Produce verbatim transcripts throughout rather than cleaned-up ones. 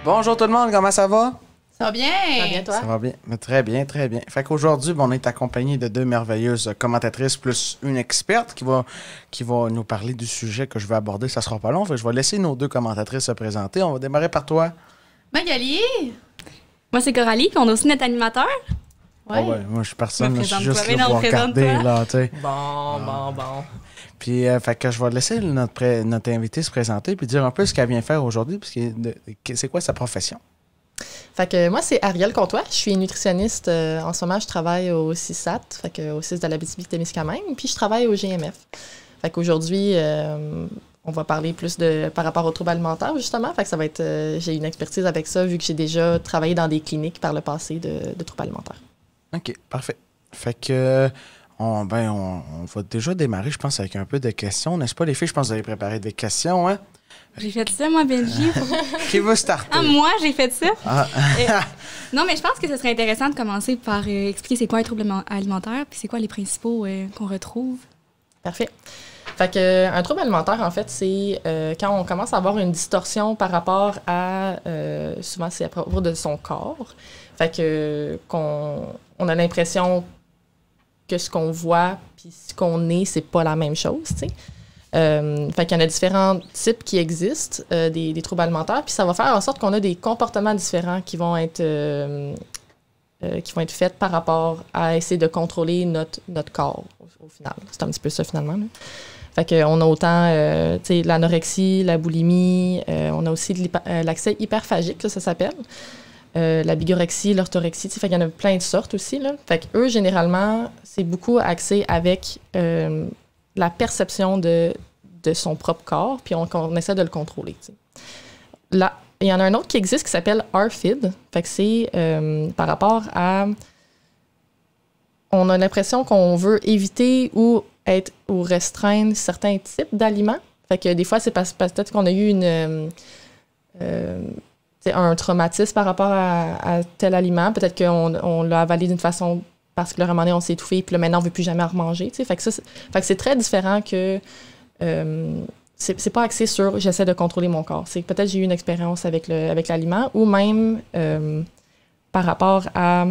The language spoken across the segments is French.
Bonjour tout le monde, comment ça va? Ça va bien? Ça va bien, toi? Ça va bien, mais très bien, très bien. Fait qu'aujourd'hui, bon, on est accompagné de deux merveilleuses commentatrices plus une experte qui va, qui va nous parler du sujet que je vais aborder. Ça sera pas long, fait que je vais laisser nos deux commentatrices se présenter. On va démarrer par toi. Magali? Moi, c'est Coralie, puis on a aussi notre animateur. Ouais. Oh ouais, moi, je suis personne, Me je suis présente-toi, juste mais là non, pour regarder, présente-toi. là, tu sais. Bon, bon, bon. Puis, euh, fait que je vais laisser notre, pré- notre invité se présenter puis dire un peu ce qu'elle vient faire aujourd'hui, puis ce qui est de- c'est quoi sa profession. Fait que moi, c'est Ariel Comtois. Je suis nutritionniste. Euh, en ce moment, je travaille au C I S A T, fait que au C I S de l'Abitibi-Témiscamingue, puis je travaille au G M F. Fait qu'aujourd'hui, euh, on va parler plus de par rapport aux troubles alimentaires, justement. Fait que ça va être... euh, j'ai une expertise avec ça, vu que j'ai déjà travaillé dans des cliniques par le passé de, de troubles alimentaires. OK, parfait. Fait que, on, ben, on, on va déjà démarrer, je pense, avec un peu de questions, n'est-ce pas, les filles? Je pense que vous avez préparé des questions, hein? J'ai fait ça, moi, Benji. Qui veut starter? Ah, moi, j'ai fait ça. Ah. Euh, non, mais je pense que ce serait intéressant de commencer par euh, expliquer c'est quoi un trouble aliment- alimentaire, puis c'est quoi les principaux euh, qu'on retrouve. Parfait. Fait que, euh, un trouble alimentaire, en fait, c'est euh, quand on commence à avoir une distorsion par rapport à, euh, souvent c'est à propos de son corps. Fait que, qu'on on a l'impression que ce qu'on voit puis ce qu'on est, c'est pas la même chose, tu sais. Euh, fait qu'il y en a différents types qui existent, euh, des, des troubles alimentaires, puis ça va faire en sorte qu'on a des comportements différents qui vont être, euh, euh, qui vont être faits par rapport à essayer de contrôler notre, notre corps, au, au final. C'est un petit peu ça, finalement, là. Fait qu'on a autant euh, tu sais, l'anorexie, la boulimie, euh, on a aussi de l'hypa- euh, l'accès hyperphagique, ça, ça s'appelle. Euh, la bigorexie, l'orthorexie, tu sais, fait qu'il y en a plein de sortes aussi, là. Fait qu'eux, généralement, c'est beaucoup axé avec euh, la perception de, de son propre corps, puis on, on essaie de le contrôler, tu sais. Là, il y en a un autre qui existe qui s'appelle R F I D. Fait que c'est euh, par rapport à... On a l'impression qu'on veut éviter ou être ou restreindre certains types d'aliments. Fait que des fois, c'est parce, parce peut-être qu'on a eu une, euh, euh, tu sais, un traumatisme par rapport à, à tel aliment. Peut-être qu'on on l'a avalé d'une façon parce que le moment donné, on s'est étouffé, puis là, maintenant, on ne veut plus jamais en remanger. Tu sais. Fait que ça, c'est, fait que c'est très différent que... Euh, c'est, c'est pas axé sur « j'essaie de contrôler mon corps ». C'est peut-être j'ai eu une expérience avec, le, avec l'aliment ou même euh, par rapport à...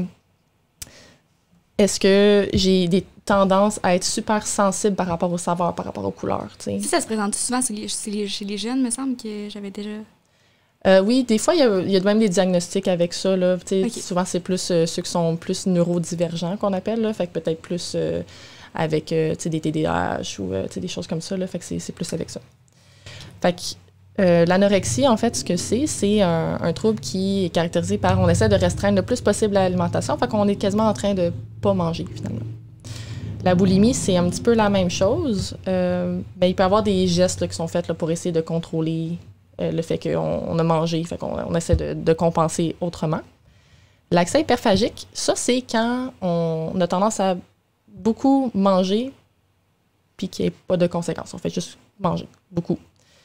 Est-ce que j'ai des tendances à être super sensible par rapport aux saveurs, par rapport aux couleurs, tu sais? Si ça se présente souvent chez les, chez les- chez les jeunes, me semble que j'avais déjà... Euh, oui, des fois, il y a, il y a même des diagnostics avec ça, là. Tu sais, Ok. souvent, c'est plus euh, ceux qui sont plus neurodivergents qu'on appelle, là. Fait que peut-être plus euh, avec, euh, tu sais, des T D A H ou, euh, tu sais, des choses comme ça, là. Fait que c'est, c'est plus avec ça. Fait que euh, l'anorexie, en fait, ce que c'est, c'est un, un trouble qui est caractérisé par... On essaie de restreindre le plus possible l'alimentation, fait qu'on est quasiment en train de pas manger, finalement. La boulimie, c'est un petit peu la même chose. Euh, ben, il peut y avoir des gestes là, qui sont faits là, pour essayer de contrôler euh, le fait qu'on on a mangé, fait qu'on on essaie de, de compenser autrement. L'accès hyperphagique, ça, c'est quand on, on a tendance à beaucoup manger puis qu'il n'y ait pas de conséquences. On fait juste manger, beaucoup.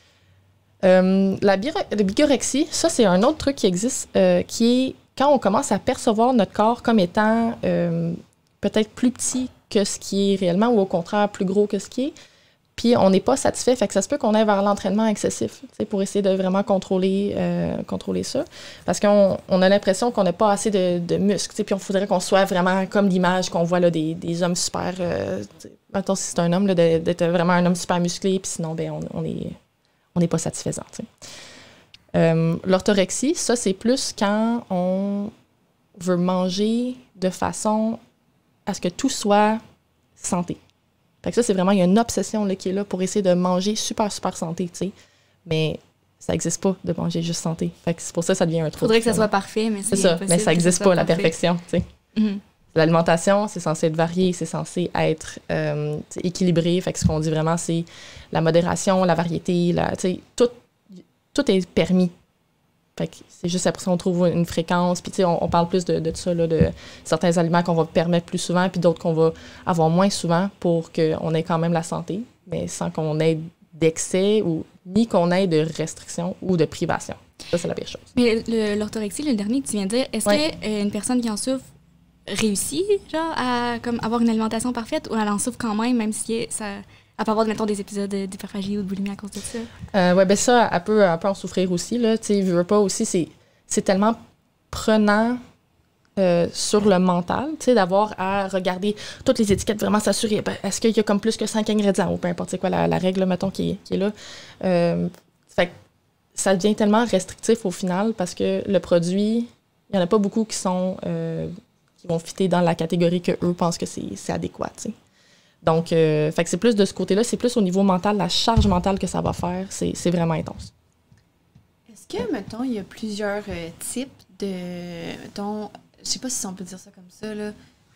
Euh, la, biro- la bigorexie, ça, c'est un autre truc qui existe, euh, qui est quand on commence à percevoir notre corps comme étant euh, peut-être plus petit que ce qui est réellement, ou au contraire, plus gros que ce qui est. Puis on n'est pas satisfait, fait que ça se peut qu'on aille vers l'entraînement excessif, tu sais, pour essayer de vraiment contrôler, euh, contrôler ça. Parce qu'on on a l'impression qu'on n'a pas assez de, de muscles, tu sais, puis on voudrait qu'on soit vraiment comme l'image qu'on voit là, des, des hommes super... Euh, mettons, si c'est un homme, là, de- d'être vraiment un homme super musclé, puis sinon, ben, on, on est... on n'est pas satisfaisant, tu sais. Euh, l'orthorexie, ça, c'est plus quand on veut manger de façon à ce que tout soit santé. Fait que ça, c'est vraiment, il y a une obsession là, qui est là pour essayer de manger super, super santé, tu sais. Mais ça n'existe pas de manger juste santé. Fait que c'est pour ça que ça devient un trouble. Faudrait que ça finalement. soit parfait, mais c'est C'est ça, impossible mais ça que n'existe soit pas, la parfait. perfection, tu sais. Mhm. L'alimentation, c'est censé être varié, c'est censé être euh, tu sais, équilibré. Fait que ce qu'on dit vraiment, c'est la modération, la variété, la, tu sais, tout, tout est permis. Fait que c'est juste après ça qu'on trouve une fréquence. Puis tu sais, on, on parle plus de, de ça, là, de certains aliments qu'on va permettre plus souvent, puis d'autres qu'on va avoir moins souvent pour qu'on ait quand même la santé, mais sans qu'on ait d'excès ou ni qu'on ait de restriction ou de privation. Ça, c'est la pire chose. Mais le- l'orthorexie, le dernier que tu viens de dire, est-ce Ouais. que euh, une personne qui en souffre réussit genre, à comme, avoir une alimentation parfaite ou elle en souffre quand même, même si ça, elle peut avoir, mettons, des épisodes d'hyperphagie ou de boulimie à cause de ça? Euh, ouais, ben ça, elle peut, elle peut en souffrir aussi, là. Tu sais, veux veux pas aussi, c'est... c'est tellement prenant euh, sur le mental, tu sais, d'avoir à regarder toutes les étiquettes, vraiment s'assurer, ben, est-ce qu'il y a comme plus que cinq ingrédients, ou peu importe c'est quoi la, la règle, mettons, qui est, qui est là. Euh, fait que ça devient tellement restrictif au final parce que le produit, il n'y en a pas beaucoup qui sont euh, qui vont fitter dans la catégorie que eux pensent que c'est, c'est adéquat, tu sais. Donc, euh, fait que c'est plus de ce côté-là, c'est plus au niveau mental, la charge mentale que ça va faire, c'est, c'est vraiment intense. Est-ce que, mettons, il y a plusieurs euh, types de, mettons, je sais pas si on peut dire ça comme ça, là,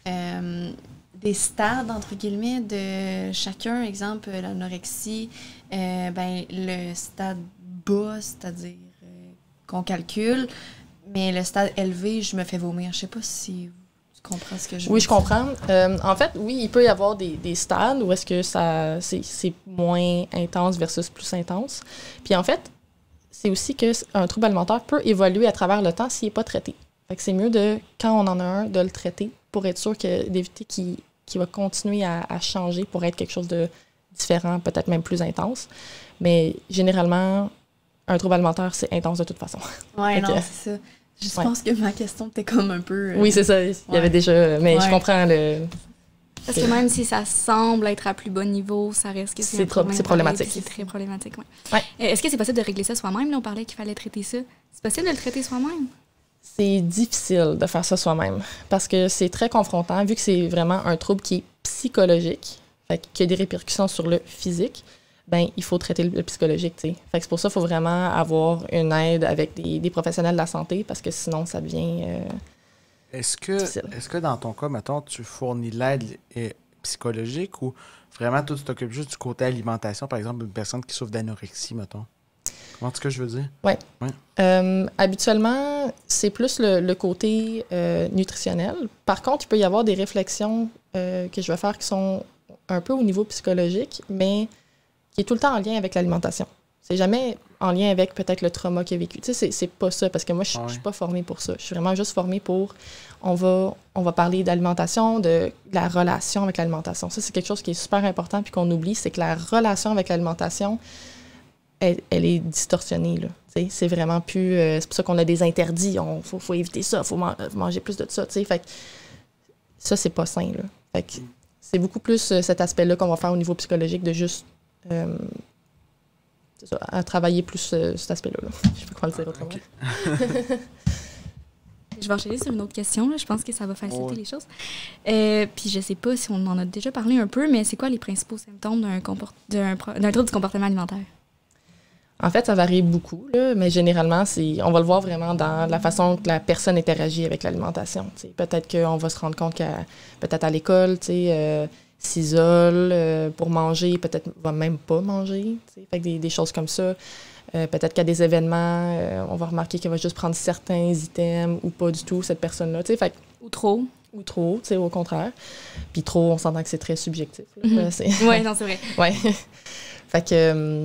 euh, des stades, entre guillemets, de chacun. Exemple, l'anorexie, euh, ben, le stade bas, c'est-à-dire euh, qu'on calcule, mais le stade élevé, je me fais vomir. Je sais pas si tu comprends ce que je veux dire. Oui, je comprends. Euh, en fait, oui, il peut y avoir des, des stades où est-ce que ça, c'est, c'est moins intense versus plus intense. Puis en fait, c'est aussi qu'un trouble alimentaire peut évoluer à travers le temps s'il n'est pas traité. Fait que c'est mieux, de, quand on en a un, de le traiter pour être sûr que, d'éviter qu'il, qu'il va continuer à, à changer pour être quelque chose de différent, peut-être même plus intense. Mais généralement, un trouble alimentaire, c'est intense de toute façon. Oui, non, que, c'est ça. Je ouais. pense que ma question était comme un peu... Euh, oui, c'est ça. Il y ouais. avait déjà... Mais ouais. je comprends le... Parce que même si ça semble être à plus bas niveau, ça reste que c'est, c'est, un trop, c'est problématique. C'est très problématique, oui. Ouais. Est-ce que c'est possible de régler ça soi-même? Là, on parlait qu'il fallait traiter ça. C'est possible de le traiter soi-même? C'est difficile de faire ça soi-même parce que c'est très confrontant, vu que c'est vraiment un trouble qui est psychologique, fait qui a des répercussions sur le physique. Ben il faut traiter le psychologique, tu sais. Fait que c'est pour ça qu'il faut vraiment avoir une aide avec des, des professionnels de la santé parce que sinon, ça devient euh, est-ce que, difficile. Est-ce que dans ton cas, mettons, tu fournis l'aide eh, psychologique ou vraiment, toi, tu t'occupes juste du côté alimentation, par exemple, une personne qui souffre d'anorexie, mettons? Comment est-ce que je veux dire? Oui. Ouais. Euh, habituellement, c'est plus le, le côté euh, nutritionnel. Par contre, il peut y avoir des réflexions euh, que je vais faire qui sont un peu au niveau psychologique, mais qui est tout le temps en lien avec l'alimentation. C'est jamais en lien avec peut-être le trauma qu'il a vécu. Tu sais, c'est, c'est pas ça, parce que moi, je ne suis pas formée pour ça. Je suis vraiment juste formée pour... On va, on va parler d'alimentation, de, de la relation avec l'alimentation. Ça, c'est quelque chose qui est super important puis qu'on oublie, c'est que la relation avec l'alimentation, elle, elle est distorsionnée, là. Tu sais, c'est vraiment plus... Euh, c'est pour ça qu'on a des interdits. Il faut, faut éviter ça, il faut man- manger plus de ça, tu sais. Fait que ça, c'est pas sain, là. Fait que c'est beaucoup plus euh, cet aspect-là qu'on va faire au niveau psychologique, de juste... Euh, c'est ça, à travailler plus euh, cet aspect-là. Là. Je sais pas comment le dire autrement. Okay. Je vais enchaîner sur une autre question. Là. Je pense que ça va faciliter ouais. les choses. Euh, puis je sais pas si on en a déjà parlé un peu, mais c'est quoi les principaux symptômes d'un, comport- d'un, pro- d'un trouble du comportement alimentaire? En fait, ça varie beaucoup, là, mais généralement, c'est, on va le voir vraiment dans la façon que la personne interagit avec l'alimentation. T'sais. Peut-être qu'on va se rendre compte qu'à peut-être à l'école, euh, s'isole euh, pour manger, peut-être va même pas manger. T'sais. Fait que des, des choses comme ça. Euh, peut-être qu'à des événements, euh, on va remarquer qu'elle va juste prendre certains items ou pas du tout, cette personne-là. Fait que, ou trop. Ou trop, au contraire. Puis trop, on s'entend que c'est très subjectif. Mm-hmm. Oui, non, c'est vrai. Ouais. Fait que... Euh,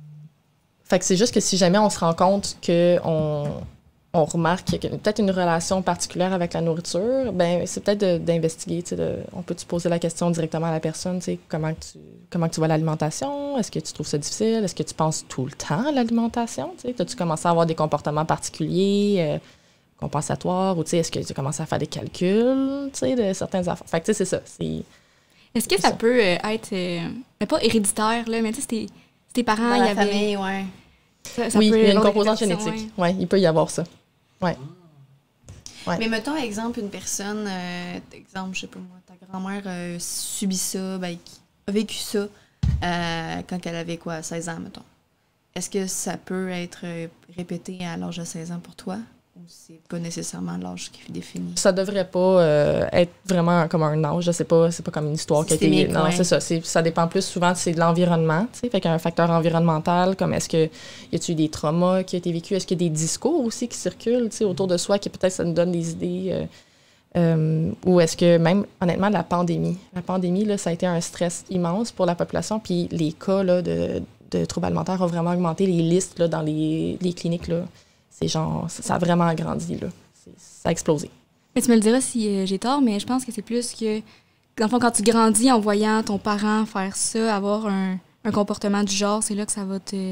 Fait que c'est juste que si jamais on se rend compte qu'on on remarque qu'il y a peut-être une relation particulière avec la nourriture, ben c'est peut-être de, d'investiguer. De, on peut te poser la question directement à la personne, comment tu, comment tu vois l'alimentation? Est-ce que tu trouves ça difficile? Est-ce que tu penses tout le temps à l'alimentation? As-tu commencé à avoir des comportements particuliers, euh, compensatoires? Ou est-ce que tu as commencé à faire des calculs de certaines affaires? Fait que c'est ça. C'est, est-ce que c'est ça, ça peut être, euh, mais pas héréditaire, là, mais tu sais, c'était... Tes parents, dans il y la avait... famille, ouais. Ça, ça oui, peut il y a une avoir composante des génétique. ouais. Oui, il peut y avoir ça. Ouais. Ouais. Mais mettons, exemple, une personne, euh, exemple, je sais pas moi, ta grand-mère euh, subit ça, ben, qui a vécu ça euh, quand elle avait quoi, seize ans, mettons. Est-ce que ça peut être euh, répété à l'âge de seize ans pour toi? Ou c'est pas nécessairement l'âge qui définit? Ça devrait pas euh, être vraiment comme un âge. C'est pas, c'est pas comme une histoire qui a été... Non, ouais. c'est ça. C'est, ça dépend plus souvent, c'est de l'environnement. T'sais. Fait qu'il y a un facteur environnemental, comme est-ce que y a-t-il des traumas qui ont été vécus? Est-ce qu'il y a des discours aussi qui circulent autour de soi qui peut-être ça nous donne des idées? Euh, euh, ou est-ce que même, honnêtement, la pandémie. La pandémie, là, ça a été un stress immense pour la population. Puis les cas là, de, de troubles alimentaires ont vraiment augmenté. Les listes là, dans les, les cliniques, là, c'est genre, ça a vraiment agrandi, là. C'est, ça a explosé. Mais tu me le diras si euh, j'ai tort, mais je pense que c'est plus que, dans le fond, quand tu grandis en voyant ton parent faire ça, avoir un, un comportement du genre, c'est là que ça va te... Ouais.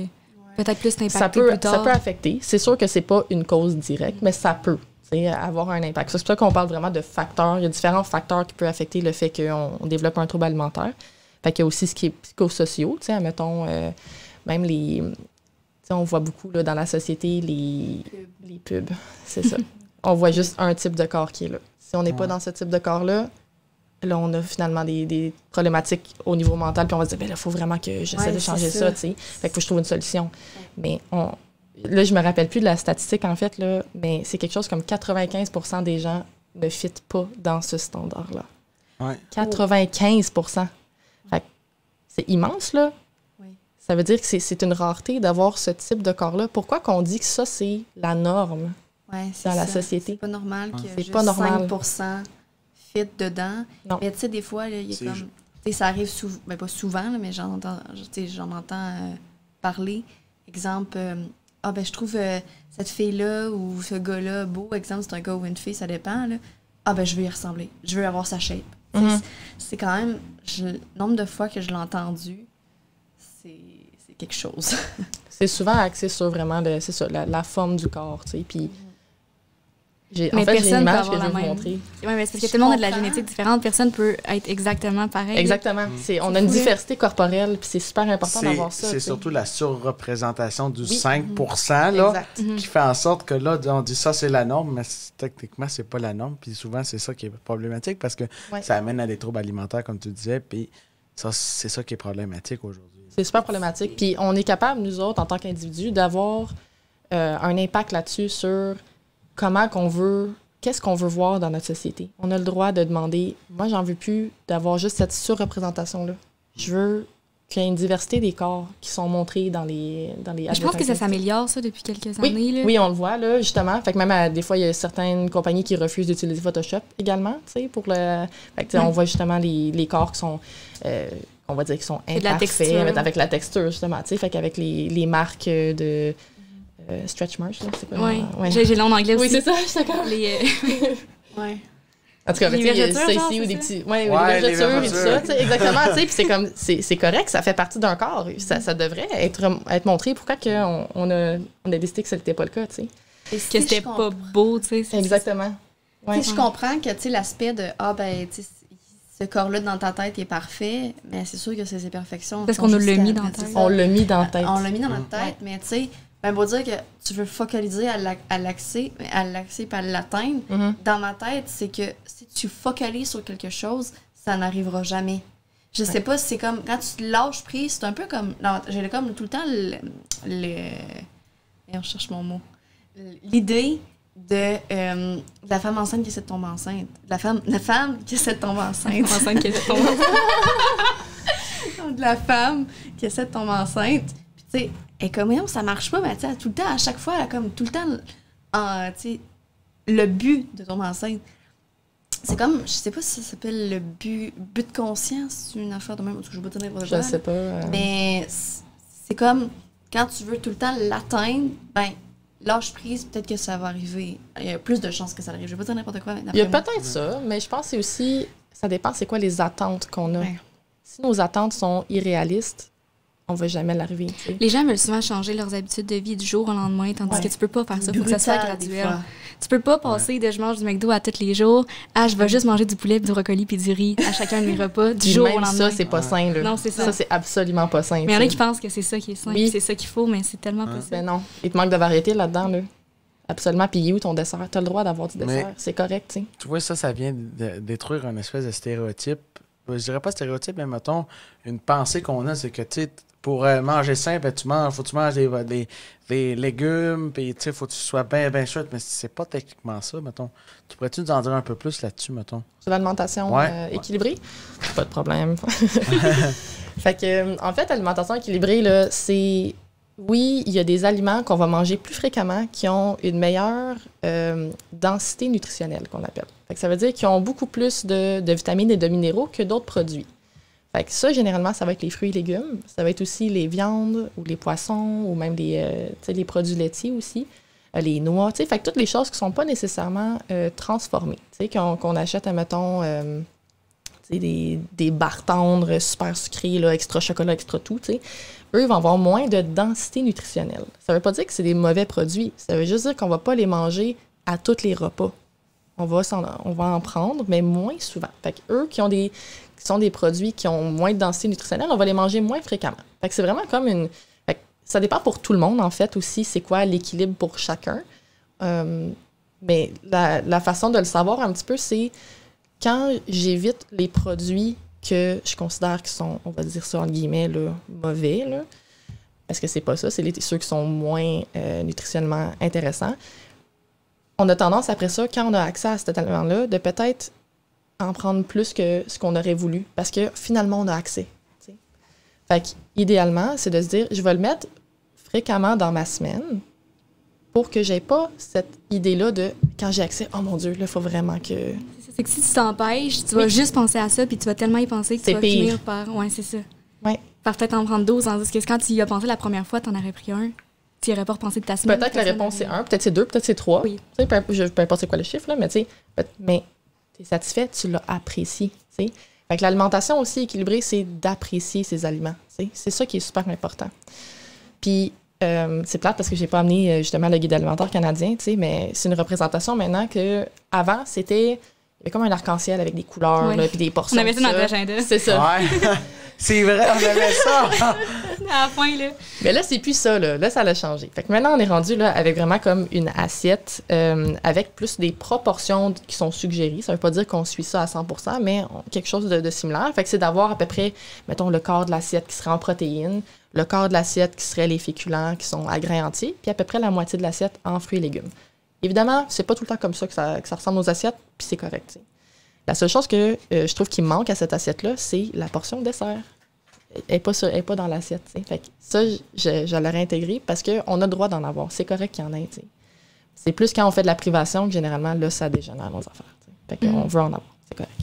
Peut-être plus t'impacter ça peut, plus tard. ça peut affecter. C'est sûr que c'est pas une cause directe, mais ça peut avoir un impact. C'est pour ça qu'on parle vraiment de facteurs. Il y a différents facteurs qui peuvent affecter le fait qu'on on développe un trouble alimentaire. Fait qu'il y a aussi ce qui est psychosociaux, tu sais, admettons, euh, même les... On voit beaucoup là, dans la société les, les pubs, c'est ça. On voit juste un type de corps qui est là. Si on n'est ouais. pas dans ce type de corps-là, là, on a finalement des, des problématiques au niveau mental, puis on va se dire, ben là, il faut vraiment que j'essaie ouais, de changer ça, ça tu sais. Fait qu'il faut que je trouve une solution. Ouais. Mais on, là, je me rappelle plus de la statistique, en fait, là, mais c'est quelque chose comme quatre-vingt-quinze pour cent des gens ne fitent pas dans ce standard-là. Ouais. quatre-vingt-quinze pour cent. Fait que c'est immense, là. Ça veut dire que c'est, c'est une rareté d'avoir ce type de corps-là. Pourquoi qu'on dit que ça, c'est la norme ouais, c'est dans ça. la société? C'est pas normal qu'il y ait c'est juste pas normal. cinq pour cent fit dedans. Non. Mais tu sais, des fois, il y a c'est comme... Tu sais, ça arrive souvent... Ben, pas souvent, là, mais j'en entends, j'en entends euh, parler. Exemple, euh, ah ben je trouve euh, cette fille-là ou ce gars-là beau. Exemple, c'est un gars ou une fille, ça dépend. Là. Ah ben je veux y ressembler. Je veux avoir sa shape. Mm-hmm. C'est, c'est quand même... Je, le nombre de fois que je l'ai entendu, c'est... quelque chose. C'est souvent axé sur vraiment de, c'est ça, la, la forme du corps, tu sais, puis j'ai, mais en fait, j'ai une image que je vais vous montrer. Oui, mais c'est parce que tout le monde a de la génétique différente. Personne peut être exactement pareil. Exactement. Mm. C'est, on a une diversité corporelle, puis c'est super important c'est, d'avoir ça. C'est t'sais. surtout la surreprésentation du oui. cinq pour cent là, mm-hmm. qui fait en sorte que là, on dit ça, c'est la norme, mais techniquement, c'est pas la norme. Puis souvent, c'est ça qui est problématique parce que ouais. ça amène à des troubles alimentaires, comme tu disais, puis ça, c'est ça qui est problématique aujourd'hui. C'est super problématique. Puis on est capable, nous autres, en tant qu'individus, d'avoir euh, un impact là-dessus sur comment qu'on veut, qu'est-ce qu'on veut voir dans notre société. On a le droit de demander, moi, j'en veux plus d'avoir juste cette surreprésentation-là. Je veux qu'il y ait une diversité des corps qui sont montrés dans les dans les. Je pense que ça s'améliore, ça, depuis quelques oui, années. Là. Oui, on le voit, là, justement. Fait que même, à, des fois, il y a certaines compagnies qui refusent d'utiliser Photoshop également, tu sais, pour le... Fait que, mm. on voit justement les, les corps qui sont... Euh, on va dire qu'ils sont imparfaits, avec, avec la texture, justement, tu sais, fait qu'avec les, les marques de euh, stretch marks, là, c'est quoi? Oui, ouais. j'ai, j'ai le nom en anglais aussi. Oui, c'est ça, je suis d'accord. Les, euh... ouais. En tout cas, il y a ça ici, ou des petits... Ouais, ouais, les vergetures et tout ça, tu sais, exactement, tu sais, puis c'est comme, c'est, c'est correct, ça fait partie d'un corps, ça, ça devrait être, être montré. Pourquoi qu'on, on a, on a décidé que ce n'était pas le cas, tu sais? Que si c'était pas beau, tu sais. Exactement. Ouais. Je comprends que, tu sais, l'aspect de, ah, ben, tu sais, ce corps-là dans ta tête est parfait, mais c'est sûr que ces imperfections... Parce qu'on nous l'a mis dans la tête. On l'a mis dans la tête. On l'a mis dans notre tête, ouais. mais tu sais, ben, pour dire que tu veux focaliser à, la, à l'accès, à l'accès et à l'atteindre, mm-hmm. dans ma tête, c'est que si tu focalises sur quelque chose, ça n'arrivera jamais. Je sais ouais. pas, c'est comme, quand tu lâches prise, c'est un peu comme, non, j'ai comme tout le temps le... le et on cherche mon mot. L'idée... De, euh, de la femme enceinte qui essaie de tomber enceinte. De la femme, la femme qui essaie de tomber enceinte. enceinte qui essaie de tomber enceinte. De la femme qui essaie de tomber enceinte. Puis, tu sais, elle est comme, non, ça marche pas, mais tu sais, tout le temps, à chaque fois, elle a comme tout le temps, euh, tu sais, le but de tomber enceinte. C'est comme, je sais pas si ça s'appelle le but, but de conscience, une affaire de même, parce que je vais pas te dire pour Je sais pas. Euh... Mais c'est comme, quand tu veux tout le temps l'atteindre, ben, lâche prise, peut-être que ça va arriver. Il y a plus de chances que ça arrive. Je vais pas dire n'importe quoi. Il y a peut-être moi. ça, mais je pense que c'est aussi... Ça dépend c'est quoi les attentes qu'on a. Ouais. Si nos attentes sont irréalistes, on va jamais l'arriver. T'sais. Les gens veulent souvent changer leurs habitudes de vie du jour au lendemain, tandis ouais. que tu peux pas faire ça. Il faut que ça soit graduel. Tu peux pas passer ouais. de je mange du McDo à tous les jours à je vais juste manger du poulet, du brocoli puis du riz à chacun de mes repas du jour même au lendemain. Ça, c'est pas ouais. sain. Là. Non, c'est ça. Ça, c'est absolument pas sain. Mais il y en a qui pensent que c'est ça qui est sain, oui. c'est ça qu'il faut, mais c'est tellement ouais. pas ça. Ben non. Il te manque de variété là-dedans. Là. Absolument. Puis où ton dessert? Tu as le droit d'avoir du dessert. Mais c'est correct, tu sais. Tu vois, ça, ça vient de détruire une espèce de stéréotype. Je dirais pas stéréotype, mais mettons, une pensée qu'on a, c'est que, tu sais, pour euh, manger sain, ben, tu manges, faut que tu manges des, des, des légumes, puis, tu sais, faut que tu sois bien, bien chouette, mais c'est pas techniquement ça, mettons. Tu pourrais-tu nous en dire un peu plus là-dessus, mettons? Sur l'alimentation ouais. euh, équilibrée? Ouais. Pas de problème. Fait que, en fait, l'alimentation équilibrée, là, c'est... Oui, il y a des aliments qu'on va manger plus fréquemment qui ont une meilleure euh, densité nutritionnelle, qu'on appelle. Fait que ça veut dire qu'ils ont beaucoup plus de, de vitamines et de minéraux que d'autres produits. Fait que ça, généralement, ça va être les fruits et légumes. Ça va être aussi les viandes ou les poissons ou même les, euh, les produits laitiers aussi, euh, les noix. Fait que toutes les choses qui ne sont pas nécessairement euh, transformées. Qu'on, qu'on achète, admettons, euh, des, des barres tendres super sucrées, là, extra chocolat, extra tout, t'sais. eux vont avoir moins de densité nutritionnelle. Ça ne veut pas dire que c'est des mauvais produits. Ça veut juste dire qu'on ne va pas les manger à tous les repas. On va, s'en, on va en prendre, mais moins souvent. Fait que eux qui ont des, qui sont des produits qui ont moins de densité nutritionnelle, on va les manger moins fréquemment. Fait que c'est vraiment comme une... Fait que ça dépend pour tout le monde, en fait, aussi, c'est quoi l'équilibre pour chacun. Euh, mais la, la façon de le savoir un petit peu, c'est quand j'évite les produits que je considère qui sont, on va dire ça entre guillemets, là, mauvais, là, parce que c'est pas ça, c'est les, ceux qui sont moins euh, nutritionnellement intéressants. On a tendance, après ça, quand on a accès à cet aliment-là, de peut-être en prendre plus que ce qu'on aurait voulu, parce que finalement, on a accès. T'sais. Fait qu'idéalement, c'est de se dire, je vais le mettre fréquemment dans ma semaine pour que j'aie pas cette idée-là de, quand j'ai accès, oh mon Dieu, là, il faut vraiment que... C'est ça, c'est que si tu t'empêches, tu vas oui. juste penser à ça, puis tu vas tellement y penser que c'est tu vas pire. finir par... Ouais, c'est ça. Ouais. Par peut-être en prendre douze, tandis que quand tu y as pensé la première fois, tu en aurais pris un. Tu n'y aurais pas repensé de ta semaine. Peut-être que la réponse c'est un, peut-être c'est deux, peut-être c'est trois. Oui. Peu, peu importe c'est quoi le chiffre, là, mais tu sais, mais tu es satisfait, tu l'as apprécié. T'sais. Fait que l'alimentation aussi équilibrée, c'est d'apprécier ses aliments. T'sais. C'est ça qui est super important. Puis, euh, c'est plate parce que j'ai pas amené justement le guide alimentaire canadien, mais c'est une représentation maintenant que avant c'était. Il y avait comme un arc-en-ciel avec des couleurs, oui. puis des portions. On avait ça dans l'agenda. C'est ça. Ouais. C'est vrai, on avait ça. À la fin, là. Mais là, c'est plus ça, là. Là, ça l'a changé. Fait que maintenant, on est rendu là avec vraiment comme une assiette euh, avec plus des proportions qui sont suggérées. Ça veut pas dire qu'on suit ça à cent pour cent, mais on, quelque chose de, de similaire. Fait que c'est d'avoir à peu près, mettons, le quart de l'assiette qui serait en protéines, le quart de l'assiette qui serait les féculents qui sont à grains entiers, puis à peu près la moitié de l'assiette en fruits et légumes. Évidemment, c'est pas tout le temps comme ça que ça, que ça ressemble aux assiettes, puis c'est correct, t'sais. La seule chose que euh, je trouve qui manque à cette assiette-là, c'est la portion dessert. Elle n'est pas, pas dans l'assiette. T'sais. Fait que ça, je, je l'aurais intégré parce qu'on a le droit d'en avoir. C'est correct qu'il y en ait. T'sais. C'est plus quand on fait de la privation que généralement, là, ça dégénère nos affaires. T'sais. Fait qu'on mm. veut en avoir. C'est correct.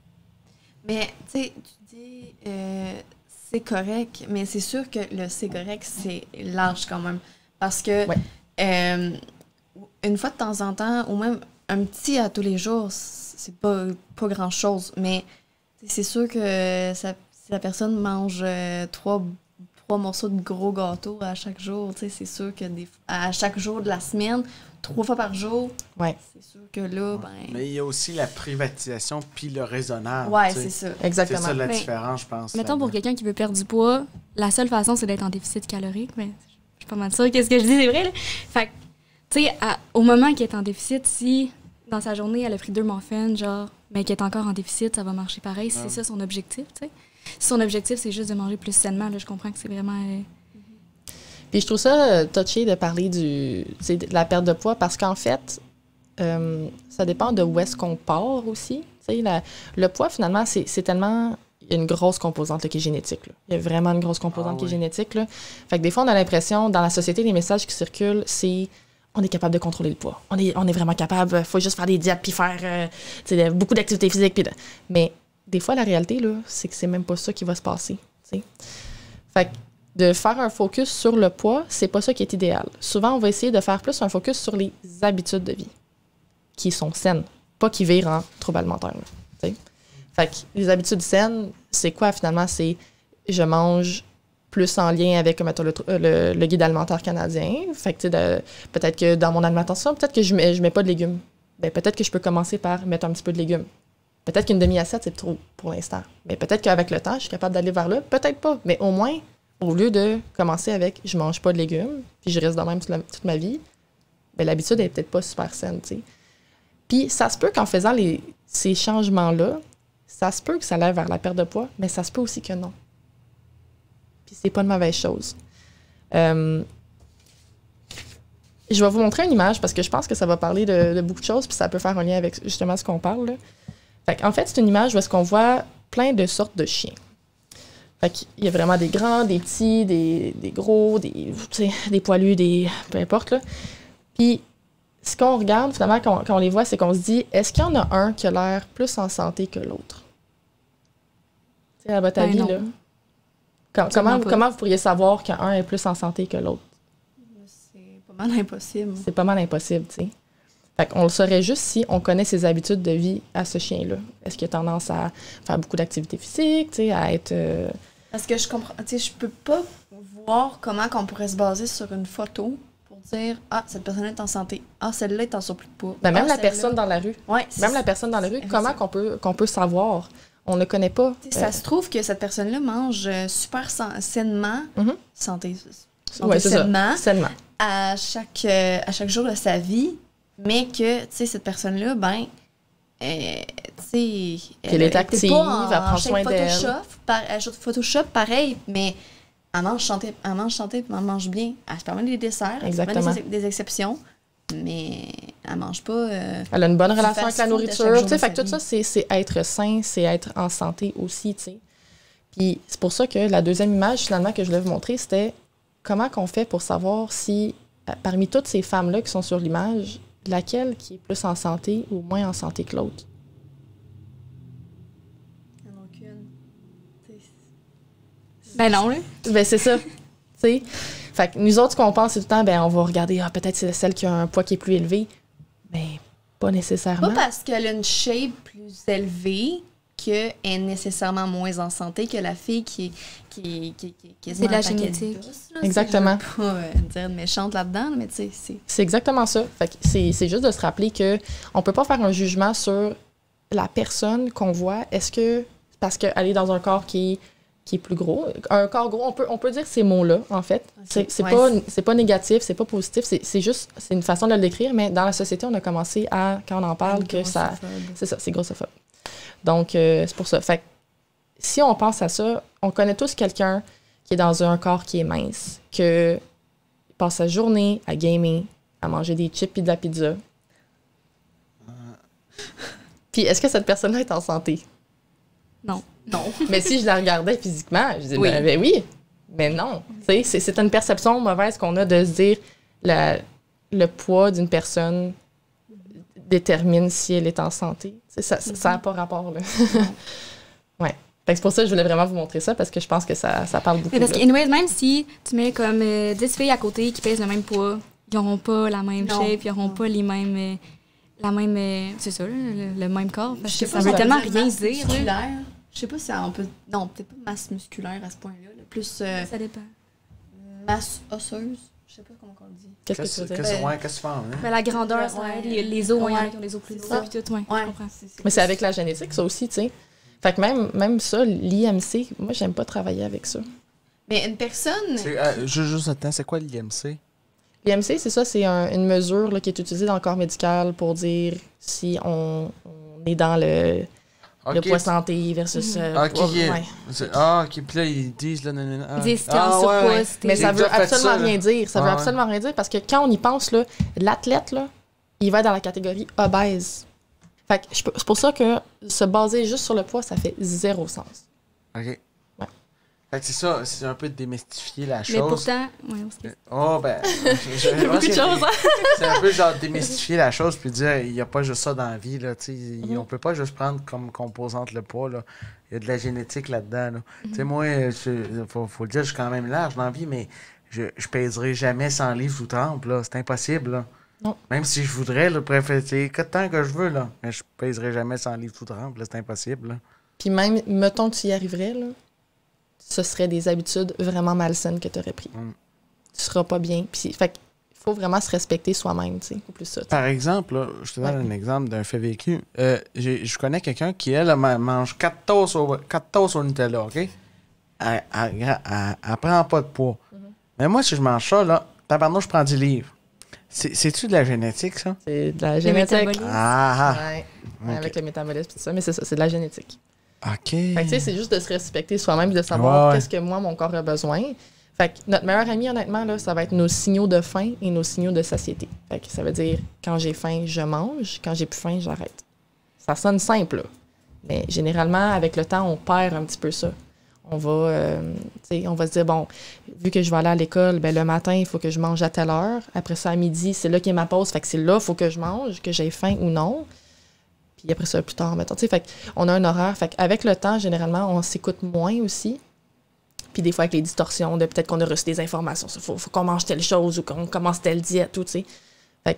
Mais, tu sais, tu dis euh, c'est correct, mais c'est sûr que le c'est correct, c'est large quand même. Parce que ouais. euh, une fois de temps en temps, ou même un petit à tous les jours, c'est pas, pas grand-chose. Mais c'est sûr que ça, si la personne mange euh, trois, trois morceaux de gros gâteau à chaque jour, c'est sûr que des, à chaque jour de la semaine, trois fois par jour, ouais. c'est sûr que là, ben... Mais il y a aussi la privatisation puis le raisonnable. Ouais, c'est ça. Exactement. C'est ça la mais, différence, je pense. Mettons, pour quelqu'un qui veut perdre du poids, la seule façon, c'est d'être en déficit calorique. Mais je suis pas mal sûre que ce que je dis, c'est vrai. Là. Fait que, tu sais, au moment qu'il est en déficit, si dans sa journée, elle a pris deux muffins, genre, mais qu'elle est encore en déficit, ça va marcher pareil. Ah. C'est ça son objectif, tu sais. Si son objectif, c'est juste de manger plus sainement, là, je comprends que c'est vraiment... Euh... Puis je trouve ça euh, touché de parler du, de la perte de poids parce qu'en fait, euh, ça dépend de où est-ce qu'on part aussi. La, le poids, finalement, c'est, c'est tellement... Il y a une grosse composante là, qui est génétique. Là. Il y a vraiment une grosse composante ah, qui oui. est génétique. Là. Fait que des fois, on a l'impression, dans la société, les messages qui circulent, c'est... On est capable de contrôler le poids. On est, on est vraiment capable. Il faut juste faire des diètes puis faire euh, beaucoup d'activités physiques. Pis de... Mais des fois, la réalité, là, c'est que c'est même pas ça qui va se passer. T'sais. Fait que de faire un focus sur le poids, c'est pas ça qui est idéal. Souvent, on va essayer de faire plus un focus sur les habitudes de vie qui sont saines, pas qui virent en troubles alimentaires. T'sais. Fait que les habitudes saines, c'est quoi finalement? C'est je mange plus en lien avec mettons, le, le, le guide alimentaire canadien. Fait que, de, peut-être que dans mon alimentation, peut-être que je mets, je mets pas de légumes. Ben, peut-être que je peux commencer par mettre un petit peu de légumes. Peut-être qu'une demi-assiette, c'est trop pour l'instant. Mais peut-être qu'avec le temps, je suis capable d'aller vers là. Peut-être pas. Mais au moins, au lieu de commencer avec « je mange pas de légumes », puis je reste de même toute, la, toute ma vie, ben, l'habitude est peut-être pas super saine. T'sais. Puis ça se peut qu'en faisant les, ces changements-là, ça se peut que ça lève vers la perte de poids, mais ça se peut aussi que non. Puis c'est pas une mauvaise chose. Euh, je vais vous montrer une image parce que je pense que ça va parler de, de beaucoup de choses puis ça peut faire un lien avec justement ce qu'on parle. Là. Fait en fait, c'est une image où est-ce qu'on voit plein de sortes de chiens. Fait qu'il y a vraiment des grands, des petits, des, des gros, des, des poilus, des peu importe. Là. Puis ce qu'on regarde finalement quand, quand on les voit, c'est qu'on se dit, est-ce qu'il y en a un qui a l'air plus en santé que l'autre? Tu sais, à votre avis, ben là? Com- comment, comment vous pourriez savoir qu'un est plus en santé que l'autre? C'est pas mal impossible. C'est pas mal impossible, tu sais. Fait qu'on le saurait juste si on connaît ses habitudes de vie à ce chien-là. Est-ce qu'il a tendance à faire beaucoup d'activités physiques, tu sais, à être... Euh... Parce que je comprends, tu sais, je peux pas voir comment on pourrait se baser sur une photo pour dire « Ah, cette personne est en santé. Ah, celle-là est en surplus de poids. Ben, même ah, la personne dans la rue. Ouais, Même la personne dans la rue, comment qu'on peut, qu'on peut savoir? On ne connaît pas. Ça euh, se trouve que cette personne-là mange euh, super san- sainement, Mhm. santé, santé Ouais, c'est ça. sainement, Sainement. à chaque, euh, à chaque jour de sa vie, mais que, tu sais, cette personne-là, ben, euh, tu sais... elle est active, pas en, elle prend en soin shape d'elle. Photoshop, par, elle shoot Photoshop, pareil, mais elle mange santé, elle mange santé, puis elle mange bien. Elle se permet des desserts, elle se permet Exactement. des, des exceptions, mais elle mange pas... euh, Elle a une bonne du relation avec la fast-food à chaque nourriture. jour Tu sais, de fait sa que tout vie. ça, c'est, c'est être sain, c'est être en santé aussi, tu sais. Puis c'est pour ça que la deuxième image, finalement, que je voulais vous montrer, c'était comment qu'on fait pour savoir si, euh, parmi toutes ces femmes-là qui sont sur l'image, laquelle qui est plus en santé ou moins en santé que l'autre. Il y en a aucune. Tu sais, Ben non, là. Ben c'est ça, tu sais. Fait que nous autres, ce qu'on pense, c'est tout le temps, ben on va regarder, ah, peut-être c'est celle qui a un poids qui est plus élevé. Ben, pas nécessairement. Pas parce qu'elle a une shape plus élevée qu'elle est nécessairement moins en santé que la fille qui, qui, qui, qui, qui C'est de la génétique. Exactement. Je veux pas euh, dire méchante là-dedans, mais tu sais, c'est... C'est exactement ça. Fait que c'est, c'est juste de se rappeler que on peut pas faire un jugement sur la personne qu'on voit. Est-ce que parce qu'elle est dans un corps qui est, qui est plus gros, un corps gros, on peut, on peut dire ces mots-là, en fait. C'est, c'est, Ouais. pas, c'est pas négatif, c'est pas positif, c'est, c'est juste, c'est une façon de le décrire, mais dans la société, on a commencé à, quand on en parle, que ça... C'est ça, c'est grossophobe. Donc, euh, c'est pour ça. Fait que si on pense à ça, on connaît tous quelqu'un qui est dans un corps qui est mince, que passe sa journée à gamer, à manger des chips et de la pizza. Puis, est-ce que cette personne-là est en santé? Non. Non. Mais si je la regardais physiquement, je disais, Oui. ben, ben oui, mais non. Tu sais, c'est, c'est une perception mauvaise qu'on a de se dire la, le poids d'une personne détermine si elle est en santé. Tu sais, ça n'a pas rapport, là. Ouais. Fait que c'est pour ça que je voulais vraiment vous montrer ça, parce que je pense que ça, ça parle beaucoup. Mais parce là. que, anyways, même si tu mets comme euh, dix filles à côté qui pèsent le même poids, ils n'auront pas la même Non. shape, ils n'auront pas les mêmes. euh, la même. euh, c'est ça, là, le, le même corps. Parce Je sais que pas ça si veut on tellement peut rien masse dire. là. musculaire. Je sais pas si on peut... Non, peut-être pas masse musculaire à ce point-là. là. Plus euh, Ça dépend. masse osseuse. Je sais pas comment on le dit. Qu'est-ce que Qu'est-ce tu veux dire? qu'est-ce- Euh, ouais, qu'est-ce que tu fais, hein? Mais la grandeur, Ouais, ça ouais. aide. Les, les os, ouais, il y en a Ouais. qui ont les os plus C'est lourds, ça. puis tout, ouais, Ouais. je comprends. c'est- c'est- Mais c'est avec la génétique, ça aussi, tu sais. Fait que même, même ça, l'I M C, moi, j'aime pas travailler avec ça. Mais une personne... C'est, euh, ju- juste attends, c'est quoi l'I M C? L'I M C, c'est ça, c'est un- une mesure là, qui est utilisée dans le corps médical pour dire si on, on est dans le, le Ok. poids santé versus... euh, Ah, ok, poids- ok. ouais. C'est- Ah, ok, puis là, ils disent, là, non, non, non, ah. Ils disent si t'es Ah, en ouais, surpoids, ouais. si t'es- Mais J'ai ça veut déjà fait absolument ça, là. rien dire. Ça veut Ah, ouais. absolument rien dire parce que quand on y pense, là, l'athlète, là, il va être dans la catégorie obèse. Fait que je peux- c'est pour ça que se baser juste sur le poids, ça fait zéro sens. Ok. Ouais. Fait que c'est ça, c'est un peu de démystifier la chose. Mais pourtant. Ouais, excuse. Oh, ben. Il y a beaucoup de choses, hein? C'est un peu genre démystifier la chose puis dire, il n'y a pas juste ça dans la vie, là. Tu sais, Mm-hmm. on peut pas juste prendre comme composante le poids, là. Il y a de la génétique là-dedans, là. Mm-hmm. Tu sais, moi, il faut, faut le dire, je suis quand même large dans la vie, mais je, je pèserai jamais cent livres sous trempe, là. C'est impossible, là. Non. Même si je voudrais, là, préfère, c'est que tant que je veux, là. Mais je pèserai jamais cent livres sous trempe, là. C'est impossible, là. Puis même, mettons que tu y arriverais, là, ce serait des habitudes vraiment malsaines que tu aurais prises. Mm. Tu seras pas bien. Puis, fait qu'il faut vraiment se respecter soi-même, tu sais, ou plus ça. tu sais. Par exemple, là, je te donne Ouais. un exemple d'un fait vécu. Euh, j'ai- je connais quelqu'un qui, elle, ma- mange quatre toasts au, quatre toasts au Nutella, OK? Elle, elle, elle- elle- elle prend pas de poids. Mm-hmm. Mais moi, si je mange ça, là, tabarnouche, je prends dix livres. C'est- C'est-tu de la génétique, ça? C'est de la Le génétique. métabolisme. Ah, Ouais, Ok. avec le métabolisme et tout ça, mais c'est ça, c'est de la génétique. ah, OK. Fait que, tu sais, c'est juste de se respecter soi-même, de savoir Ouais, ouais. qu'est-ce que moi, mon corps a besoin. Fait que notre meilleur ami, honnêtement, là, ça va être nos signaux de faim et nos signaux de satiété. Fait que ça veut dire, quand j'ai faim, je mange. Quand j'ai plus faim, j'arrête. Ça sonne simple, là. Mais généralement, avec le temps, on perd un petit peu ça. On va, euh, tu sais, on va se dire, bon, vu que je vais aller à l'école, ben, le matin, il faut que je mange à telle heure. Après ça, à midi, c'est là qu'est ma pause. Fait que c'est là, il faut que je mange, que j'ai faim ou non. Puis après ça, plus tard, mettons. Tu sais, fait qu'on a un horaire. Fait qu'avec le temps, généralement, on s'écoute moins aussi. Puis des fois, avec les distorsions, de peut-être qu'on a reçu des informations. Il faut, faut qu'on mange telle chose ou qu'on commence telle diète, tout, tu sais. Fait que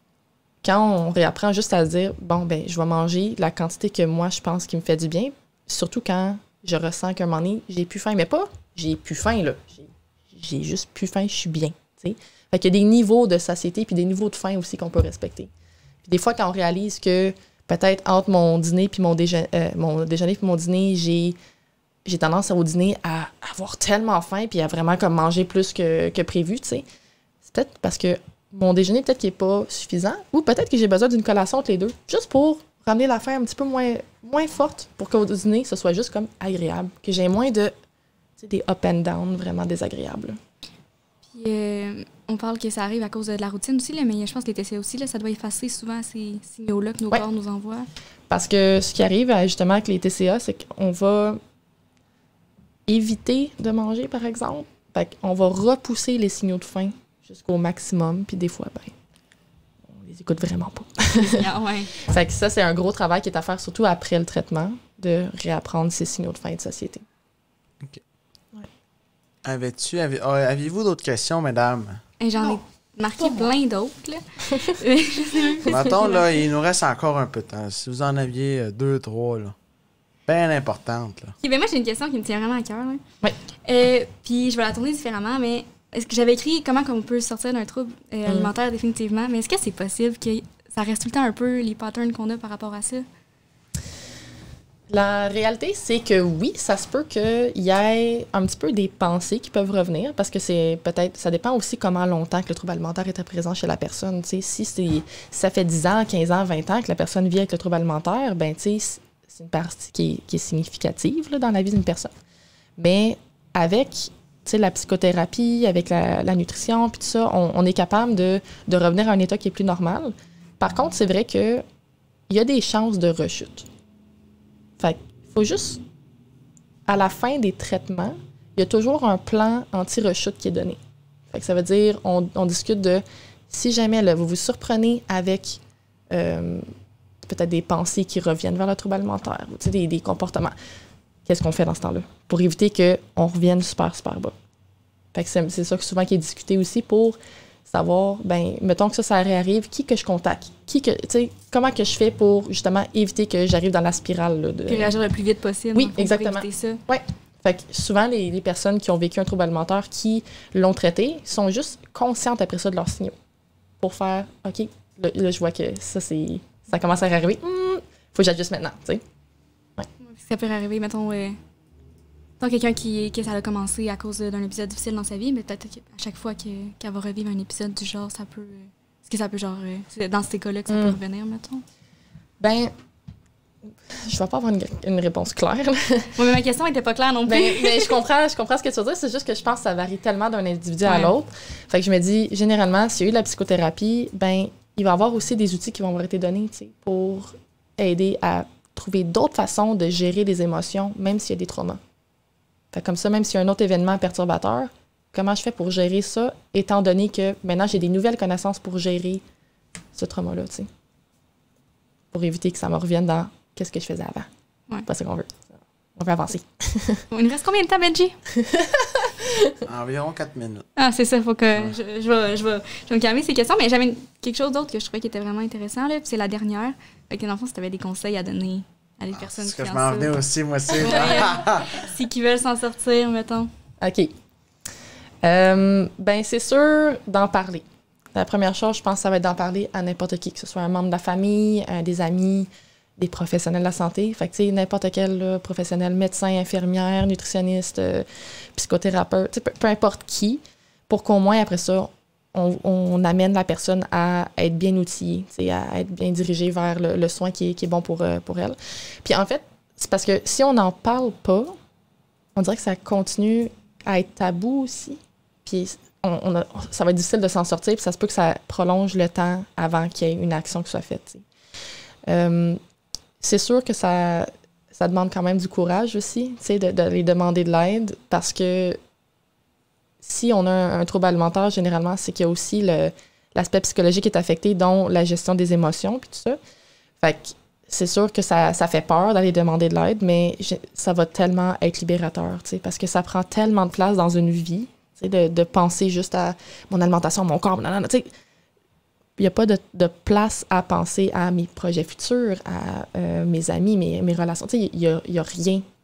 quand on réapprend juste à se dire, bon, ben, je vais manger la quantité que moi, je pense qui me fait du bien, surtout quand je ressens qu'à un moment donné, j'ai plus faim. Mais pas, j'ai plus faim, là. J'ai- j'ai juste plus faim, je suis bien. T'sais. Fait qu'il y a des niveaux de satiété puis des niveaux de faim aussi qu'on peut respecter. Puis des fois, quand on réalise que peut-être entre mon dîner puis mon, déje- euh, mon déjeuner puis mon dîner, j'ai, j'ai tendance au dîner à avoir tellement faim puis à vraiment comme manger plus que, que prévu, tu sais. C'est peut-être parce que mon déjeuner, peut-être qu'il n'est pas suffisant ou peut-être que j'ai besoin d'une collation entre les deux, juste pour ramener la faim un petit peu moins, moins forte pour qu'au dîner, ce soit juste comme agréable, que j'ai moins de, tu sais, des up and down vraiment désagréables. Puis, euh, on parle que ça arrive à cause de la routine aussi, là, mais je pense que les T C A aussi, là, ça doit effacer souvent ces signaux-là que nos ouais. corps nous envoient. Parce que ce qui arrive justement avec les T C A, c'est qu'on va éviter de manger, par exemple. Fait qu'on va repousser les signaux de faim jusqu'au maximum, puis des fois, ben, on les écoute vraiment pas. Ah, ouais. Fait que ça, c'est un gros travail qui est à faire, surtout après le traitement, de réapprendre ces signaux de faim et de satiété. OK. Ouais. Avais-tu, avez, aviez-vous d'autres questions, mesdames? Et j'en Non, ai marqué plein d'autres, là. Mettons, là, il nous reste encore un peu de temps. Si vous en aviez euh, deux, trois, là, bien importantes, là. Okay, ben moi, j'ai une question qui me tient vraiment à cœur. Oui. Euh, puis je vais la tourner différemment, mais est-ce que j'avais écrit comment on peut sortir d'un trouble euh, Mm. alimentaire définitivement, mais est-ce que c'est possible que ça reste tout le temps un peu les patterns qu'on a par rapport à ça? La réalité, c'est que oui, ça se peut qu'il y ait un petit peu des pensées qui peuvent revenir, parce que c'est peut-être, ça dépend aussi comment longtemps que le trouble alimentaire était présent chez la personne. Tu sais, si, c'est, si ça fait dix ans, quinze ans, vingt ans que la personne vit avec le trouble alimentaire, ben tu sais, c'est une partie qui est, qui est significative là, dans la vie d'une personne. Mais avec tu sais, la psychothérapie, avec la, la nutrition, puis tout ça, on, on est capable de, de revenir à un état qui est plus normal. Par contre, c'est vrai qu'il y a des chances de rechute. Fait qu'il faut juste, à la fin des traitements, il y a toujours un plan anti-rechute qui est donné. Fait que ça veut dire, on, on discute de, si jamais là, vous vous surprenez avec euh, peut-être des pensées qui reviennent vers le trouble alimentaire, tu sais, des, des comportements, qu'est-ce qu'on fait dans ce temps-là? Pour éviter qu'on revienne super, super bas. Fait que c'est, c'est ça que souvent qui est discuté aussi pour savoir, ben mettons que ça, ça réarrive, qui que je contacte? Qui que, tu sais, comment que je fais pour, justement, éviter que j'arrive dans la spirale, là, de... Puis réagir le plus vite possible. Oui, dans le fond, exactement. Pour éviter ça. Ouais. Fait que souvent, les, les personnes qui ont vécu un trouble alimentaire, qui l'ont traité, sont juste conscientes après ça de leurs signaux. Pour faire, OK, là, là je vois que ça, c'est, ça commence à arriver. Hum, faut que j'ajuste maintenant, tu sais. Ça peut arriver, mettons, euh, mettons quelqu'un qui, que ça a commencé à cause d'un épisode difficile dans sa vie, mais peut-être qu'à chaque fois que, qu'elle va revivre un épisode du genre, ça peut... euh, Est-ce que ça peut, genre... euh, c'est dans ces cas-là que ça Mm. peut revenir, mettons? Ben, je vais pas avoir une, une réponse claire, là. Moi, mais ma question était pas claire non plus. Ben, ben, je comprends, je comprends ce que tu veux dire. C'est juste que je pense que ça varie tellement d'un individu à Ouais. l'autre. Fait que je me dis, généralement, s'il y a eu de la psychothérapie, ben, il va y avoir aussi des outils qui vont avoir été donnés, tu sais, pour aider à trouver d'autres façons de gérer les émotions, même s'il y a des traumas. Fait que comme ça, même s'il y a un autre événement perturbateur, comment je fais pour gérer ça, étant donné que maintenant, j'ai des nouvelles connaissances pour gérer ce trauma-là, tu sais. Pour éviter que ça me revienne dans qu'est-ce que je faisais avant. Ouais. Pas ce qu'on veut. On veut avancer. Il nous reste combien de temps, Benji? Environ quatre minutes. Ah, c'est ça, faut que je, je, vais, je, vais, je vais me calmer ces questions, mais j'avais une- quelque chose d'autre que je trouvais qui était vraiment intéressant, là, puis c'est la dernière. Fait que dans le fond, si tu avais des conseils à donner à des personnes C'est ce qui que je ont m'en ça, venais aussi, moi aussi. si qui veulent s'en sortir, mettons. OK. Euh, ben, c'est sûr d'en parler. La première chose, je pense, que ça va être d'en parler à n'importe qui, que ce soit un membre de la famille, un des amis, des professionnels de la santé. Fait que, tu sais, n'importe quel là, professionnel, médecin, infirmière, nutritionniste, euh, psychothérapeute, tu sais, peu, peu importe qui, pour qu'au moins, après ça, on, on amène la personne à être bien outillée, tu sais, à être bien dirigée vers le, le soin qui est, qui est bon pour, euh, pour elle. Puis en fait, c'est parce que si on n'en parle pas, on dirait que ça continue à être tabou aussi. Puis on, on a, ça va être difficile de s'en sortir, puis ça se peut que ça prolonge le temps avant qu'il y ait une action qui soit faite. Tu sais. Euh, c'est sûr que ça, ça demande quand même du courage aussi, tu sais, de, d'aller demander de l'aide, parce que si on a un, un trouble alimentaire, généralement, c'est qu'il y a aussi le, l'aspect psychologique qui est affecté, dont la gestion des émotions, puis tout ça. Fait que c'est sûr que ça, ça fait peur d'aller demander de l'aide, mais j'ai- ça va tellement être libérateur, tu sais, parce que ça prend tellement de place dans une vie, tu sais, de, de penser juste à mon alimentation, mon corps, nanana, tu sais. Il n'y a pas de, de place à penser à mes projets futurs, à euh, mes amis, mes, mes relations. Tu sais, il n'y a, il y a rien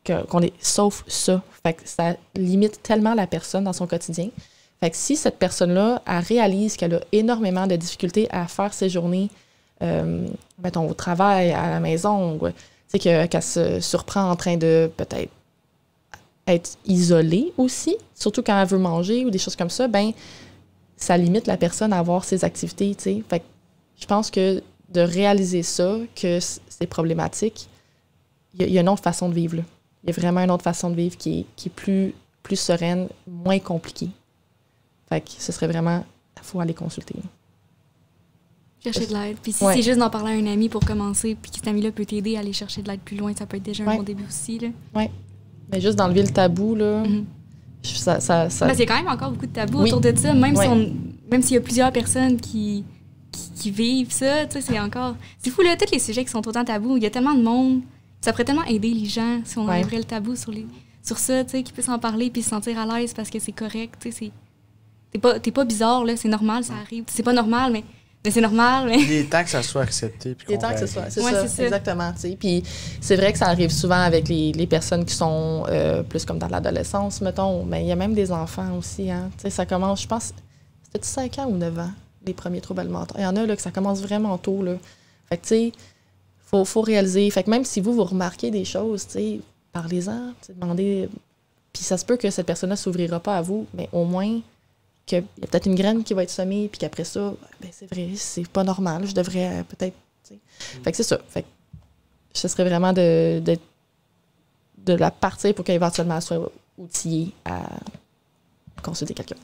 que, qu'on est sauf ça. Fait que ça limite tellement la personne dans son quotidien. Fait que si cette personne-là, elle réalise qu'elle a énormément de difficultés à faire ses journées, euh, mettons, au travail, à la maison, ou, tu sais, que, qu'elle se surprend en train de peut-être être isolée aussi, surtout quand elle veut manger ou des choses comme ça, ben ça limite la personne à avoir ses activités, tu sais. Fait que je pense que de réaliser ça, que c'est problématique, il y, y a une autre façon de vivre, là. Il y a vraiment une autre façon de vivre qui est, qui est plus, plus sereine, moins compliquée. Fait que ce serait vraiment, il faut aller consulter. Chercher de l'aide. Puis si Ouais. c'est juste d'en parler à un ami pour commencer, puis que cet ami-là peut t'aider à aller chercher de l'aide plus loin, ça peut être déjà un Ouais. bon début aussi, là. Oui. Mais juste d'enlever le tabou, là, Mhm. ça... ça, ça... Parce qu'il y a quand même encore beaucoup de tabous Oui. autour de ça, même Ouais. si on, même s'il y a plusieurs personnes qui, qui, qui vivent ça, tu sais, c'est encore... C'est fou, là, tous les sujets qui sont autant tabous, il y a tellement de monde, ça pourrait tellement aider les gens si on Ouais. enlèverait le tabou sur, les, sur ça, tu sais, qu'ils puissent en parler puis se sentir à l'aise parce que c'est correct, tu sais, c'est... T'es pas, t'es pas bizarre, là, c'est normal, ça arrive. C'est pas normal, mais, mais c'est normal, mais... Il est temps que ça soit accepté. Puis Il est qu'on temps que ce réagisse. soit. C'est Ouais, ça, c'est ça. exactement. tu sais. Puis c'est vrai que ça arrive souvent avec les, les personnes qui sont euh, plus comme dans l'adolescence, mettons. Mais il y a même des enfants aussi. Hein. Tu sais, ça commence, je pense, c'était cinq ans ou neuf ans, les premiers troubles alimentaires. Il y en a là, que ça commence vraiment tôt. Là. Fait que, tu sais, faut, faut réaliser. Fait que même si vous, vous remarquez des choses, tu sais, parlez-en, tu sais, demandez. Puis ça se peut que cette personne-là ne s'ouvrira pas à vous, mais au moins qu'il y a peut-être une graine qui va être semée, puis qu'après ça, ben c'est vrai, c'est pas normal, je devrais euh, peut-être. T'sais. Fait que c'est ça. Fait que ce serait vraiment de, de, de la partir pour qu'éventuellement elle soit outillée à consulter quelqu'un.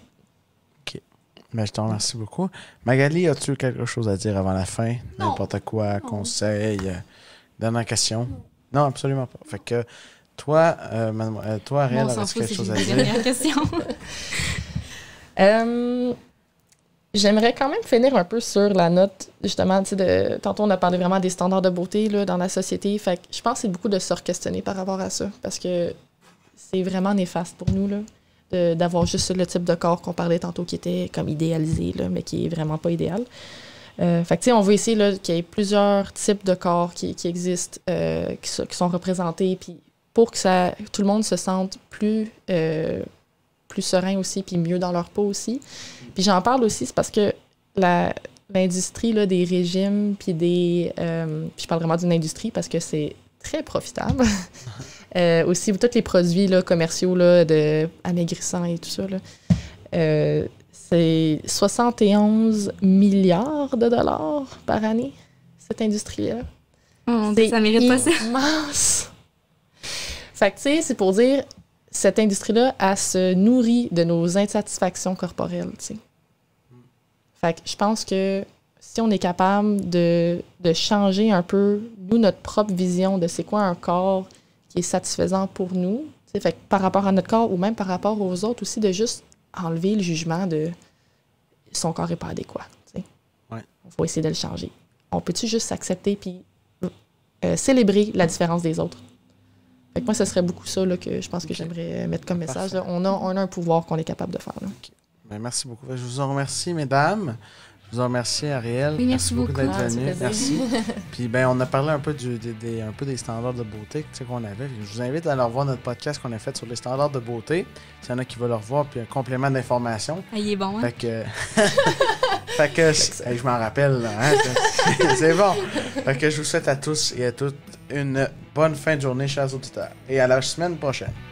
Mais je te remercie beaucoup. Magali, as-tu quelque chose à dire avant la fin? Non. N'importe quoi, conseil, euh, dernière question? Non. non, absolument pas. Fait que toi, euh, madame- euh, toi, Ariel, Bon, on s'en as-tu fout quelque si chose à j'ai dire? une dernière question. Euh, J'aimerais quand même finir un peu sur la note, justement, tu sais, de, tantôt on a parlé vraiment des standards de beauté là, dans la société, fait que je pense que c'est beaucoup de se re-questionner par rapport à ça, parce que c'est vraiment néfaste pour nous, là, de- d'avoir juste le type de corps qu'on parlait tantôt qui était comme idéalisé, là, mais qui est vraiment pas idéal. Euh, fait que, tu sais, on veut essayer là, qu'il y ait plusieurs types de corps qui, qui existent, euh, qui, so- qui sont représentés, puis pour que ça, tout le monde se sente plus... euh, plus serein aussi, puis mieux dans leur peau aussi. Puis j'en parle aussi, c'est parce que la, l'industrie là, des régimes, puis des... Euh, puis je parle vraiment d'une industrie parce que c'est très profitable. euh, aussi, tous les produits là, commerciaux là, de amaigrissants et tout ça, là, euh, c'est soixante et onze milliards de dollars par année, cette industrie-là. Oh, C'est ça mérite pas ça. immense. Fait que, tu sais, c'est pour dire, cette industrie-là, elle se nourrit de nos insatisfactions corporelles, tu sais. Fait que je pense que si on est capable de, de changer un peu, nous, notre propre vision de c'est quoi un corps qui est satisfaisant pour nous, tu sais, fait que par rapport à notre corps ou même par rapport aux autres aussi, de juste enlever le jugement de son corps n'est pas adéquat, tu sais. Ouais. Il faut essayer de le changer. On peut-tu juste s'accepter puis euh, célébrer la différence des autres? Fait que moi, ce serait beaucoup ça là, que je pense que j'aimerais mettre comme message. Là. On, a, on a un pouvoir qu'on est capable de faire. Là. Ben, merci beaucoup. Je vous en remercie, mesdames. Je vous en remercie, Ariel. Oui, merci beaucoup. d'être Ah, venue. ça fait Merci. Puis ben, on a parlé un peu, du, des, des- un peu des standards de beauté tu sais, qu'on avait. Je vous invite à aller revoir notre podcast qu'on a fait sur les standards de beauté. S'il y en a qui veulent le revoir, puis un complément d'information. Ah, il est bon, hein? Fait que... fait que... hey, je m'en rappelle, là, hein? C'est- C'est bon. Fait que je vous souhaite à tous et à toutes une bonne fin de journée, chers auditeurs. Et à la semaine prochaine.